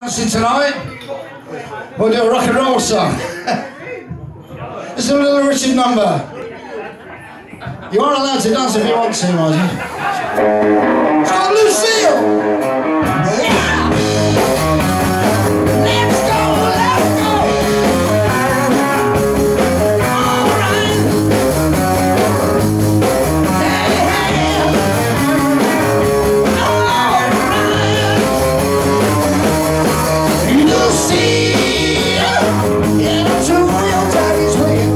Tonight, we'll do a rock and roll song. It's a Little Richard number. You are allowed to dance if you want to, Martin. It's got Lucille! Yeah! Let's go, let's go! Alright! Yeah! Alright! Lucille! Get up to your daddy's wheel.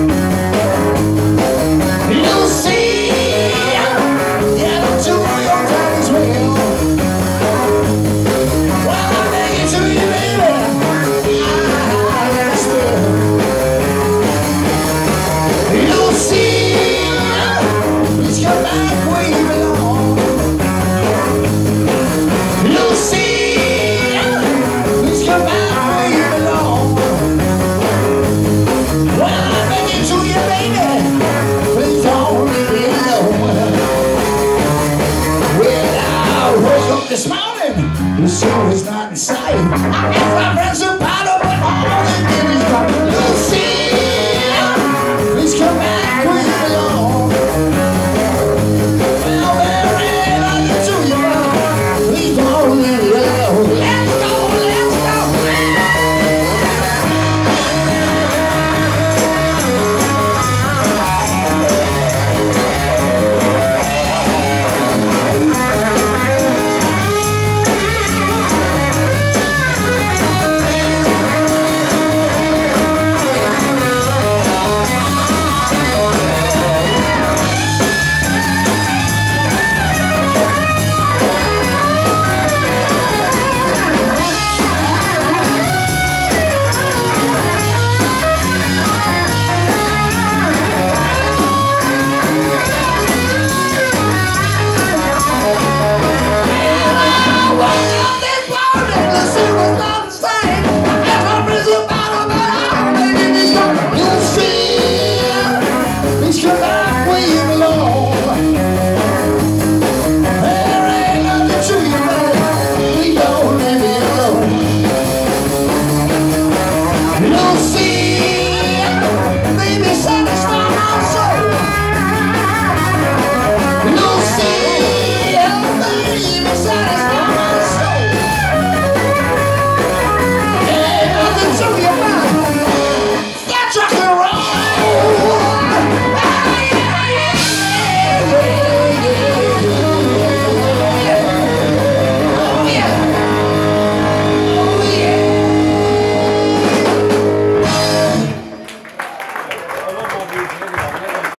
This morning, the show is not in sight. I guess my friends are powder, but all they did is cry. Lucille, please come back where you belong. Well, there ain't nothing to you, please don't leave me alone. Let's go, let's go.